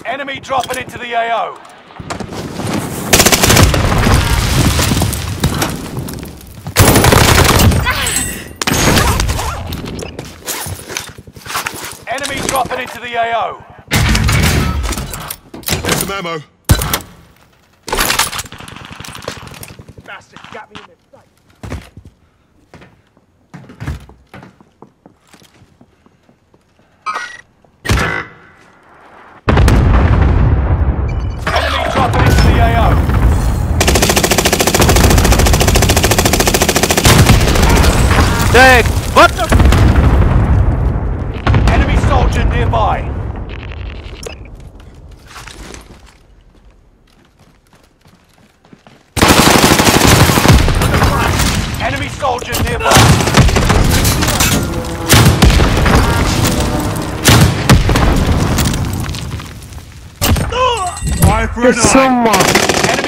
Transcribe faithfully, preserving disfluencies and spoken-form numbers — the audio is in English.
Enemy dropping into the A O. Enemy dropping into the A O. There's some ammo. Bastard got me in his sight. Enemy dropping into the A O. Dang! What the? Enemy soldier nearby. Enemy soldier nearby. Fire for an eye. Someone. Enemy